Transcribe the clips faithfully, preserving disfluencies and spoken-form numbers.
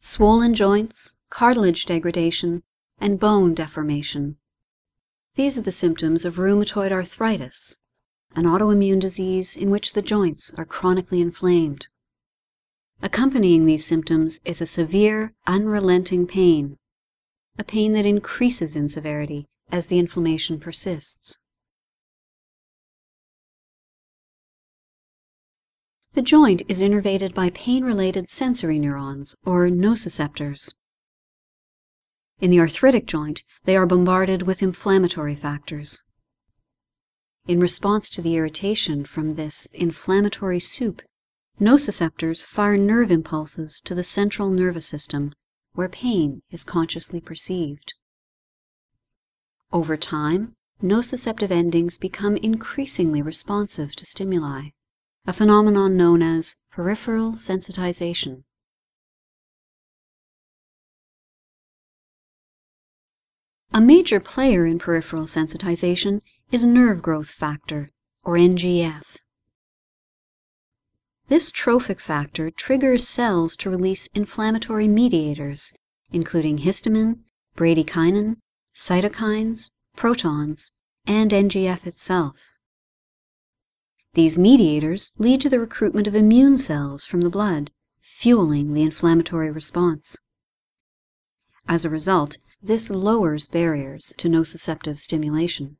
swollen joints, cartilage degradation, and bone deformation. These are the symptoms of rheumatoid arthritis, an autoimmune disease in which the joints are chronically inflamed. Accompanying these symptoms is a severe, unrelenting pain, a pain that increases in severity as the inflammation persists. The joint is innervated by pain-related sensory neurons, or nociceptors. In the arthritic joint, they are bombarded with inflammatory factors. In response to the irritation from this inflammatory soup, nociceptors fire nerve impulses to the central nervous system, where pain is consciously perceived. Over time, nociceptive endings become increasingly responsive to stimuli, a phenomenon known as peripheral sensitization. A major player in peripheral sensitization is nerve growth factor, or N G F. This trophic factor triggers cells to release inflammatory mediators, including histamine, bradykinin, cytokines, protons, and N G F itself. These mediators lead to the recruitment of immune cells from the blood, fueling the inflammatory response. As a result, this lowers barriers to nociceptive stimulation.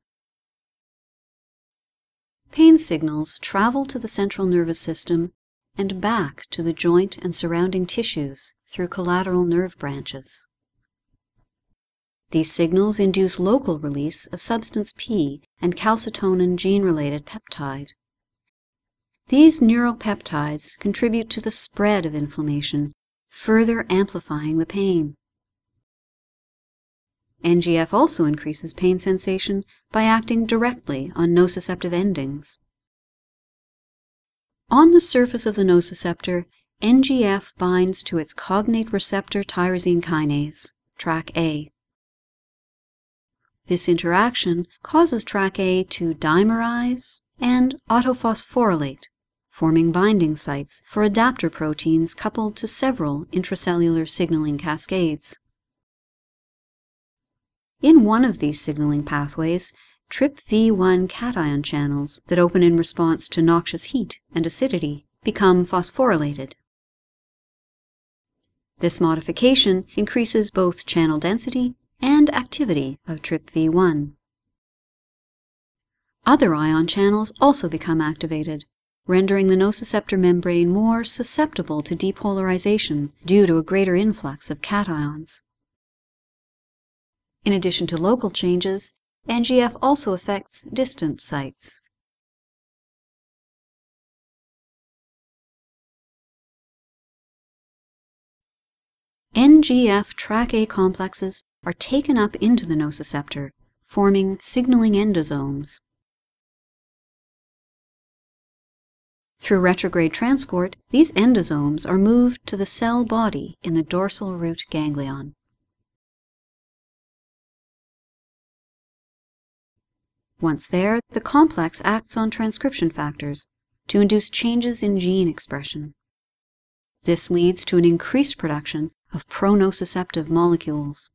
Pain signals travel to the central nervous system and back to the joint and surrounding tissues through collateral nerve branches. These signals induce local release of substance P and calcitonin gene-related peptide. These neuropeptides contribute to the spread of inflammation, further amplifying the pain. N G F also increases pain sensation by acting directly on nociceptive endings. On the surface of the nociceptor, N G F binds to its cognate receptor tyrosine kinase, T R A C A. This interaction causes T R A C A to dimerize and autophosphorylate, forming binding sites for adapter proteins coupled to several intracellular signaling cascades. In one of these signaling pathways, T R P V one cation channels that open in response to noxious heat and acidity become phosphorylated. This modification increases both channel density and activity of T R P V one. Other ion channels also become activated, rendering the nociceptor membrane more susceptible to depolarization due to a greater influx of cations. In addition to local changes, N G F also affects distant sites. N G F T R A C A complexes are taken up into the nociceptor, forming signaling endosomes. Through retrograde transport, these endosomes are moved to the cell body in the dorsal root ganglion. Once there, the complex acts on transcription factors to induce changes in gene expression. This leads to an increased production of pro-nociceptive molecules.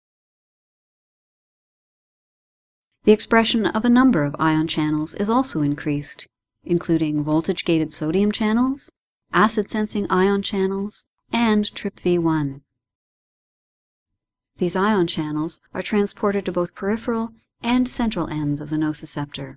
The expression of a number of ion channels is also increased, including voltage-gated sodium channels, acid-sensing ion channels, and T R P V one. These ion channels are transported to both peripheral and central ends of the nociceptor.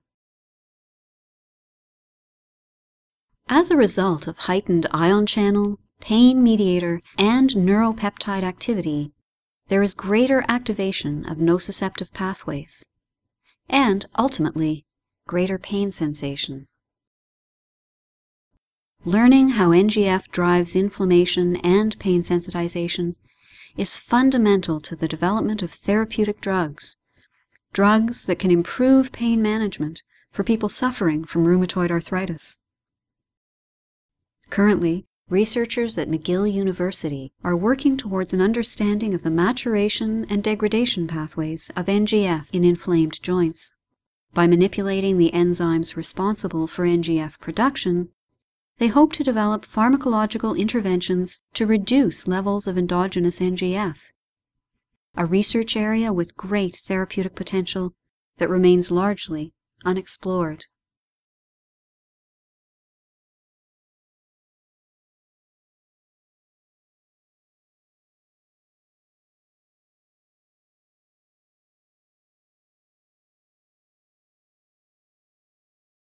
As a result of heightened ion channel, pain mediator, and neuropeptide activity, there is greater activation of nociceptive pathways, and, ultimately, greater pain sensation. Learning how N G F drives inflammation and pain sensitization is fundamental to the development of therapeutic drugs, drugs that can improve pain management for people suffering from rheumatoid arthritis. Currently, researchers at McGill University are working towards an understanding of the maturation and degradation pathways of N G F in inflamed joints. By manipulating the enzymes responsible for N G F production, They hope to develop pharmacological interventions to reduce levels of endogenous N G F, a research area with great therapeutic potential that remains largely unexplored.